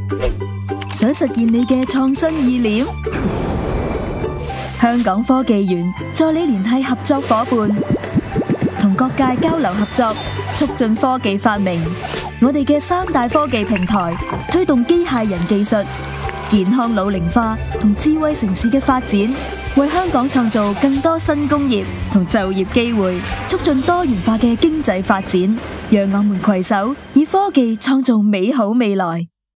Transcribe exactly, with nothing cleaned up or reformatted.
想實現你嘅創新意念？香港科技園助你聯繫合作夥伴，同各界交流合作，促進科技發明。我哋嘅三大科技平台推動機械人技術、健康老齡化同智慧城市嘅發展，為香港創造更多新工業同就業機會，促進多元化嘅經濟發展。讓我們攜手以科技創造美好未來。